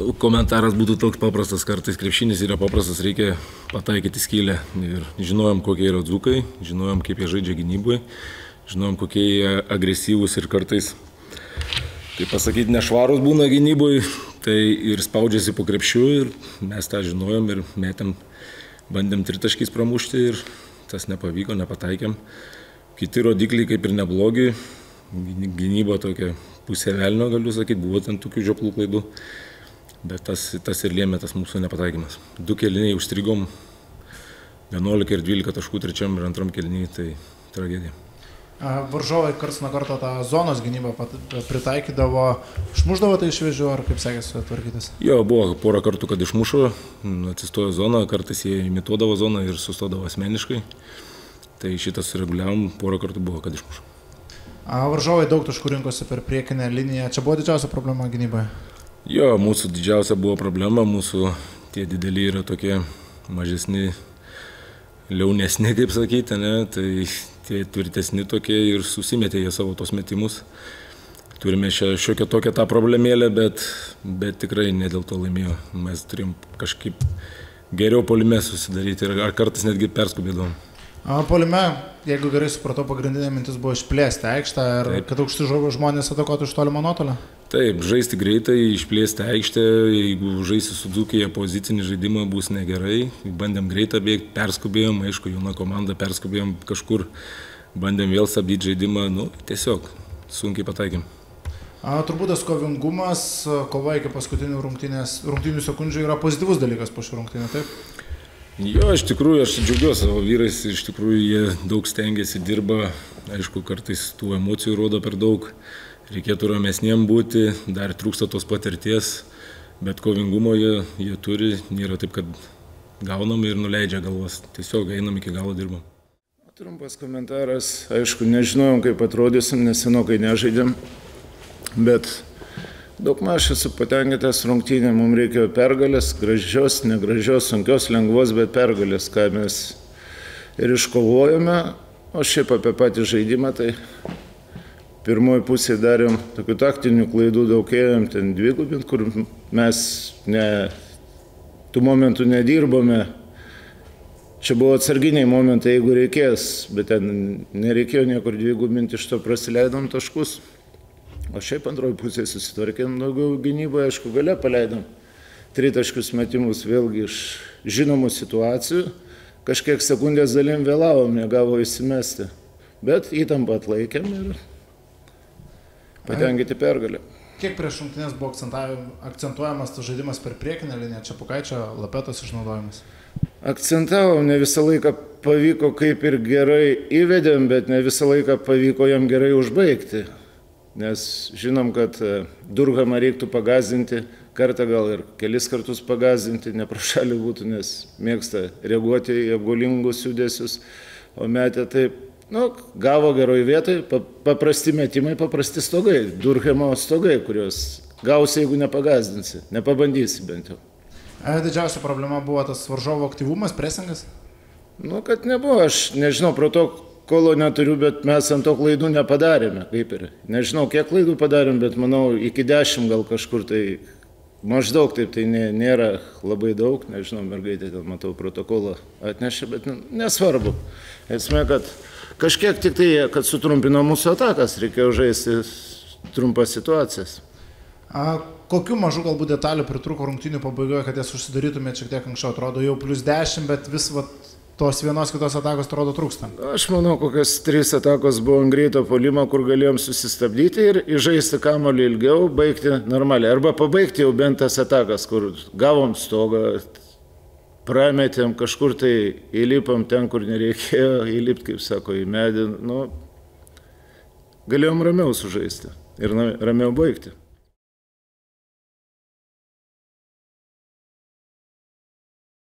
Komentaras būtų toks paprastas, kartais krepšinis yra paprastas, reikia pataikyti skylę. Ir žinojom, kokie yra dzūkai, žinojom, kaip jie žaidžia gynyboje, žinojom, kokie jie agresyvūs ir kartais, kaip pasakyti, nešvarus būna gynyboje, tai ir spaudžiasi po krepšiu ir mes tą žinojom ir metėm, bandėm tritaškiais pramušti ir tas nepavyko, nepataikėm. Kiti rodikliai kaip ir neblogi, gynyba tokia pusė velnio, galiu sakyti, buvo ten tokių žioplų klaidų. Bet tas ir lėmė tas mūsų nepataikymas. 2 kėliniai užstrigom, 11 ir 12 taškų trečiam ir antram kėliniai, tai tragedija. Varžovai karts nuo karto tą zonos gynybą pritaikydavo, išmušdavo tai iš vėžių, ar kaip sekėsi tvarkytis? Jo, buvo porą kartų, kad išmušo, atsistojo zoną, kartais jie imituodavo zoną ir sustodavo asmeniškai. Tai šitą sureguliavom, porą kartų buvo, kad išmušo. Varžovai daug taškų rinkosi per priekinę liniją, čia buvo didžiausia problema gynyboje? Jo, mūsų didžiausia buvo problema, mūsų tie dideli yra tokie mažesni, liaunesni, kaip sakyti, ne? Tai tie tvirtesni tokie ir susimetė jie savo tos metimus. Turime šiokią tokią tą problemėlę, bet tikrai ne dėl to laimėjo. Mes turim kažkaip geriau puolime susidaryti ir kartais netgi perskubėdavom. Puolime, jeigu gerai supratau, pagrindinė mintis buvo išplėsti aikštę ir kad aukšti žmonės atakuotų iš tolimo nuotolio? Taip, žaisti greitai, išplėsti aikštę, jeigu žaisi su Dzūkija pozicinį žaidimą bus negerai. Bandėm greitą bėgti, perskubėjom, aišku, jauna komanda, perskubėjom kažkur, bandėm vėl stabdyti žaidimą, tiesiog sunkiai pataikėm. Turbūt tas kovingumas, kova iki paskutinių rungtynių sekundžių yra pozityvus dalykas po šių rungtynių, taip? Jo, iš tikrųjų, aš džiaugiuosi savo vyrais, iš tikrųjų jie daug stengiasi, dirba, aišku, kartais tų emocijų rodo per daug, reikėtų ramesniem būti, dar trūksta tos patirties, bet kovingumo jie turi, nėra taip, kad gaunam ir nuleidžia galvas, tiesiog einam iki galo dirbam. Trumpas komentaras, aišku, nežinojom, kaip atrodysim, nes senokai nežaidėm, bet daugmaž esu patenkintas rungtynė, mums reikėjo pergalės, gražios, negražios, sunkios, lengvos, bet pergalės, ką mes ir iškovojome, o šiaip apie patį žaidimą, tai pirmoji pusė darėm tokių taktinių klaidų, daug ėjom ten dvigubint, kur mes tų momentų nedirbome. Čia buvo atsarginiai momentai, jeigu reikės, bet ten nereikėjo niekur dvigubinti, iš to prasileidom taškus. O šiaip antroji pusė susitvarkėm daugiau gynyboje, aišku, gale paleidom 3 taškius metimus vėlgi iš žinomų situacijų. Kažkiek sekundės dalim vėlavom, negavo įsimesti. Bet įtampą atlaikėm ir patenkinti pergalę. Kiek prieš rungtynes buvo akcentuojamas tas žaidimas per priekinę liniją, Čepukaičio, Lapetos išnaudojimas? Akcentavom, ne visą laiką pavyko kaip ir gerai įvedėm, bet ne visą laiką pavyko jam gerai užbaigti. Nes žinom, kad Durhamą reiktų pagazdinti, kartą gal ir kelis kartus pagazdinti, ne pro šalį būtų, nes mėgsta reaguoti į apgaulingus judesius, o metė taip, gavo geroj vietoj, paprasti metimai, paprasti stogai, Durhamo stogai, kurios gausi, jeigu nepagazdinsi, nepabandysi bent jau. Didžiausia problema buvo tas varžovo aktyvumas, presingas? Kad nebuvo, aš nežinau, protokolo neturiu, bet mes ant to klaidų nepadarėme, kaip ir. Nežinau, kiek klaidų padarėm, bet manau, iki 10 gal kažkur tai maždaug taip, tai nėra labai daug. Nežinau, mergaitė, ten matau, protokolą atnešė, bet nesvarbu. Esmė, kad kažkiek tik tai, kad sutrumpino mūsų atakas, reikėjo žaisti trumpas situacijas. Kokių mažų galbūt detalių pritrūko rungtynių pabaigoje, kad jas užsidarytumėte šiek tiek anksčiau? Atrodo jau +10, bet vis tos vienos kitos atakos atrodo trūksta. Aš manau, kokios 3 atakos buvo ant greito puolimo, kur galėjom susistabdyti ir įžaisti kamuolį ilgiau, baigti normaliai. Arba pabaigti jau bent tas atakas, kur gavom stogą, prametėm, kažkur tai įlipam ten, kur nereikėjo įlipti, kaip sako, į medį. Galėjom ramiau sužaisti ir ramiau baigti.